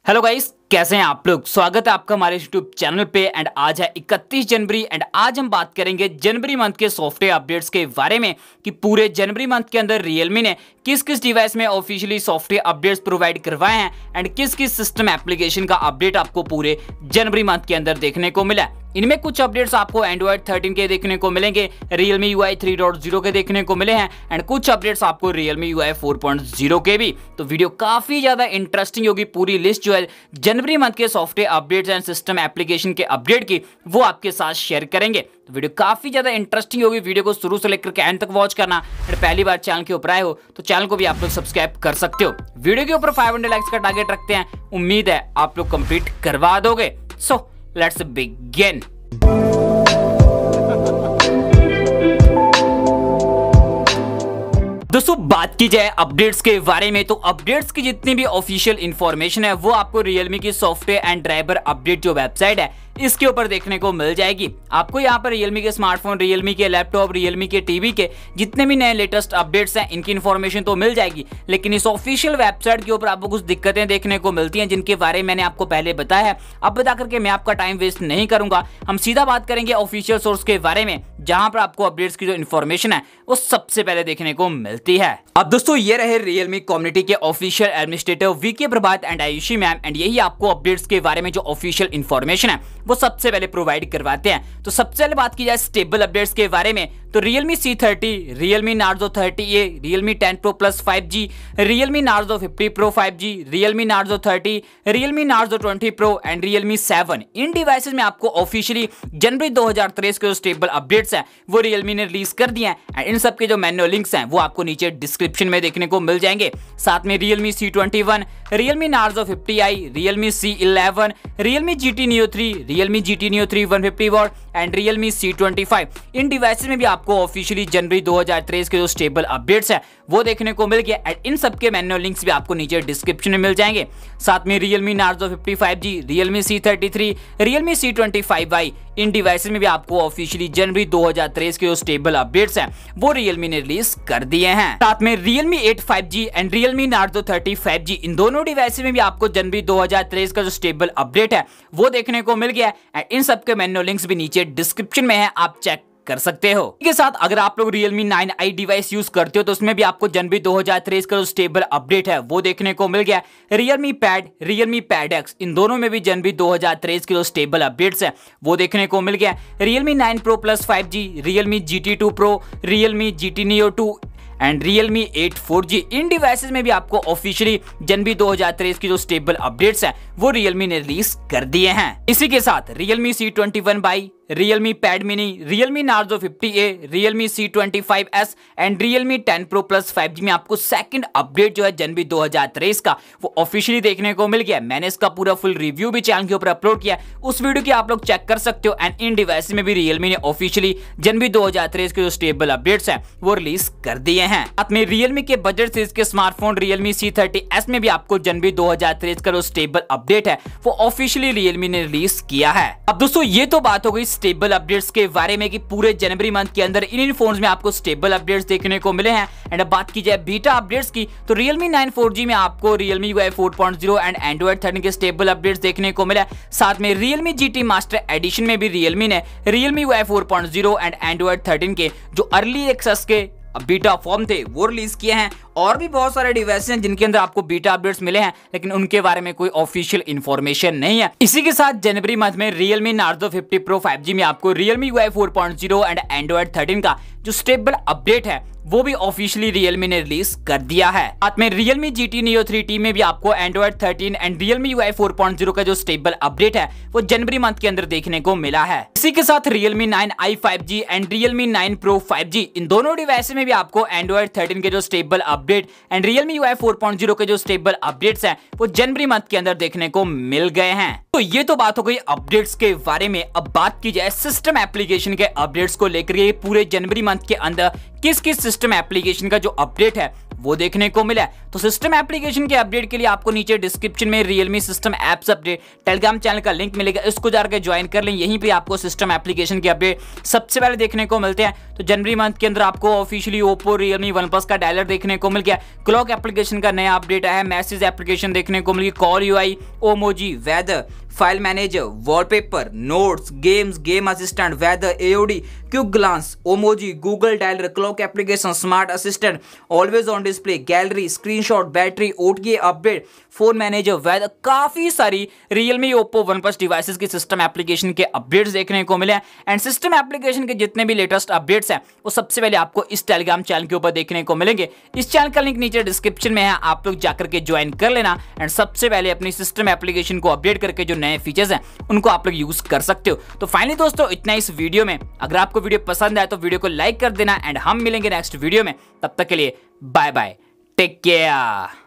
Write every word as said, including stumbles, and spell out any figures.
Hello guys, कैसे हैं आप लोग। स्वागत है आपका हमारे यूट्यूब चैनल पे। एंड आज है इकतीस जनवरी एंड आज हम बात करेंगे जनवरी मंथ के सॉफ्टवेयर अपडेट्स के बारे में कि पूरे जनवरी मंथ के अंदर रियलमी ने किस किस डिवाइस में ऑफिशियली सॉफ्टवेयर अपडेट्स प्रोवाइड करवाए हैं एंड किस किस सिस्टम एप्लीकेशन का अपडेट आपको पूरे जनवरी मंथ के अंदर देखने को मिला। इनमें कुछ अपडेट्स आपको एंड्रॉइड थर्टीन के देखने को मिलेंगे, Realme U I three point zero के देखने को मिले हैं एंड कुछ अपडेट्स आपको Realme U I four point zero के भी। तो वीडियो काफी ज्यादा इंटरेस्टिंग होगी। पूरी लिस्ट जो है जनवरी मंथ के software updates and system application के अपडेट की वो आपके साथ शेयर करेंगे। तो वीडियो काफी ज्यादा इंटरेस्टिंग होगी। वीडियो को शुरू से लेकर के एंड तक वॉच करना। एंड पहली बार चैनल के ऊपर आए हो तो चैनल को भी आप लोग सब्सक्राइब कर सकते हो। वीडियो के ऊपर फाइव हंड्रेड लाइक्स का टारगेट रखते हैं, उम्मीद है आप लोग कंप्लीट करवा दोगे। So let's begin. दोस्तों बात की जाए अपडेट्स के बारे में तो अपडेट्स की जितनी भी ऑफिशियल इंफॉर्मेशन है वो आपको रियलमी की सॉफ्टवेयर एंड ड्राइवर अपडेट जो वेबसाइट है इसके ऊपर देखने को मिल जाएगी। आपको यहाँ पर रियलमी के स्मार्टफोन, रियलमी के लैपटॉप, रियलमी के टीवी के जितने भी नए लेटेस्ट अपडेट्स हैं इनकी इन्फॉर्मेशन तो मिल जाएगी, लेकिन इस ऑफिशियल वेबसाइट के ऊपर आपको कुछ दिक्कतें देखने को मिलती हैं जिनके बारे में मैंने आपको पहले बताया है। अब बता करके मैं आपका टाइम वेस्ट नहीं करूंगा, हम सीधा बात करेंगे ऑफिशियल सोर्स के बारे में जहां पर आपको अपडेट्स की जो इन्फॉर्मेशन है वो सबसे पहले देखने को मिलती है। अब दोस्तों ये रहे रियलमी कम्युनिटी के official administrator VK Prabhat and Ayushi ma'am and यही आपको अपडेट्स के बारे में जो ऑफिशियल इन्फॉर्मेशन है वो सबसे पहले प्रोवाइड करवाते हैं। तो सबसे पहले बात की जाए स्टेबल अपडेट्स के बारे में तो Realme C thirty, Realme Narzo thirty A, Realme ten pro plus five G, Realme Narzo fifty pro five G, Realme Narzo thirty, Realme Narzo twenty pro and Realme seven इन devices में आपको officially जनवरी दो हज़ार तेईस के जो stable updates हैं वो रियलमी ने रिलीज कर दिए हैं एंड इन सब के जो मैनुअल लिंक्स हैं वो आपको नीचे डिस्क्रिप्शन में देखने को मिल जाएंगे। साथ में Realme C twenty one, Realme Narzo fifty I, Realme C eleven, Realme G T neo three, Realme G T neo three one fifty watt and Realme C twenty five इन डिवाइसेस में भी आपको ऑफिशियली जनवरी दो हज़ार तेईस के जो stable updates हैं वो देखने को मिल गया एंड इन सब के मैनुअल लिंक्स भी आपको नीचे डिस्क्रिप्शन में मिल जाएंगे। साथ में Realme Narzo fifty five G, Realme C thirty three, Realme C twenty five I इन डिवाइसेस में भी आपको ऑफिशियली जनवरी दो हज़ार तेईस के जो स्टेबल अपडेट्स हैं वो रियलमी ने रिलीज कर दिए हैं। साथ में Realme eight five G and Realme Narzo thirty five G इन दोनों डिवाइसेस में भी आपको जनवरी दो हज़ार तेईस का जो स्टेबल अपडेट है वो देखने को मिल गया एंड इन सब के मैनुअल लिंक्स भी नीचे डिस्क्रिप्शन में है, आप चेक कर सकते हो। इसके साथ अगर आप लोग Realme nine I device use करते हो तो उसमें भी आपको जनवरी दो हज़ार तेईस का जो स्टेबल अपडेट है वो देखने को मिल गया। Realme pad, Realme pad X इन दोनों में भी जनवरी दो हज़ार तेईस के जो स्टेबल अपडेट्स है वो देखने को मिल गया। Realme nine pro plus five G, Realme G T two pro, Realme G T neo two and Realme eight four G इन डिवाइसेस में भी आपको ऑफिशियली जनवरी दो हज़ार तेईस की जो स्टेबल अपडेट्स हैं वो रियलमी ने रिलीज कर दिए हैं। इसी के साथ Realme C twenty one Y, Realme pad mini, Realme Narzo fifty A, Realme C twenty five S and Realme ten pro plus five G में आपको सेकंड अपडेट जो है जनवरी दो हज़ार तेईस का वो ऑफिशियली देखने को मिल गया। मैंने इसका पूरा फुल रिव्यू भी चैनल के ऊपर अपलोड किया, उस वीडियो की आप लोग चेक कर सकते हो एंड इन डिवाइस में भी रियलमी ने ऑफिशियली जनवरी दो हज़ार तेईस के जो स्टेबल अपडेट्स हैं वो रिलीज कर दिए हैं। साथ में रियलमी के बजट सीरीज के smartphone Realme C thirty S में भी आपको जनवरी दो हज़ार तेईस का जो स्टेबल अपडेट है वो ऑफिशियली रियलमी ने रिलीज किया है। अब दोस्तों ये तो बात हो गई स्टेबल अपडेट्स के बारे में कि पूरे जनवरी मंथ के अंदर इन इन फोन्स में आपको स्टेबल अपडेट्स देखने को मिले हैं। एंड अब बात की जाए बीटा अपडेट्स की तो रियलमी नाइन फोर जी में आपको Realme U I four point zero and Android thirteen के स्टेबल अपडेट्स देखने को मिला। साथ में Realme G T master edition में भी रियलमी ने Realme U I four point zero and Android thirteen के जो अर्ली एक्सेस के बीटा फॉर्म थे वो रिलीज किए हैं। और भी बहुत सारे डिवाइस हैं जिनके अंदर आपको बीटा अपडेट्स मिले हैं लेकिन उनके बारे में कोई ऑफिशियल इंफॉर्मेशन नहीं है। इसी के साथ जनवरी मंथ में Realme Narzo fifty pro five G में आपको Realme U I four point zero and Android thirteen का जो स्टेबल अपडेट है वो भी ऑफिशियली रियलमी ने रिलीज कर दिया है। साथ में Realme G T neo three T में भी आपको Android thirteen and Realme U I four point zero का जो स्टेबल अपडेट है वो जनवरी मंथ के अंदर देखने को मिला है। इसी के साथ Realme nine I five G and Realme nine pro five G इन दोनों डिवाइस में भी आपको एंड्रॉइड थर्टीन के जो stable update and Realme U I four point zero के जो स्टेबल अपडेट्स हैं वो जनवरी मंथ के अंदर देखने को मिल गए हैं। तो ये तो बात हो गई अपडेट्स के बारे में। अब बात की जाए सिस्टम एप्लीकेशन के अपडेट्स को लेकर, पूरे जनवरी मंथ के अंदर किस किस सिस्टम एप्लीकेशन का जो अपडेट है वो देखने को मिला है। तो सिस्टम एप्लीकेशन के अपडेट के लिए आपको नीचे डिस्क्रिप्शन में Realme system apps update Telegram channel का लिंक मिलेगा, इसको जाकर ज्वाइन कर लें। यहीं पे आपको सिस्टम एप्लीकेशन के अपडेट सबसे पहले देखने को मिलते हैं। तो जनवरी मंथ के अंदर आपको officially Oppo, Realme, OnePlus का डायलर देखने को मिल गया। क्लॉक एप्लीकेशन का नया अपडेट आया है। मैसेज एप्लीकेशन देखने को मिल गई। Call UI, Omoji, weather, file manager, wallpaper, notes, games, game assistant, weather, AOD, quick glance, Omoji, Google dialer, clock application, smart assistant, always on display, gallery, screenshot, battery, OTA update, phone manager, weather, काफी सारी Realme, Oppo, OnePlus devices की system application के updates देखने को मिले हैं। And system application के जितने भी लेटेस्ट अपडेट्स हैं वो सबसे पहले आपको इस टेलीग्राम चैनल के ऊपर देखने को मिलेंगे। इस चैनल का लिंक नीचे डिस्क्रिप्शन में है, आप लोग जाकर के ज्वाइन कर लेना एंड सबसे पहले अपनी सिस्टम एप्लीकेशन को अपडेट करके जो नए फीचर्स हैं उनको आप लोग यूज कर सकते हो। तो फाइनली दोस्तों इतना इस वीडियो में। अगर आपको वीडियो पसंद आए तो वीडियो को लाइक कर देना एंड हम मिलेंगे नेक्स्ट वीडियो में। तब तक के लिए बाय बाय, टेक केयर।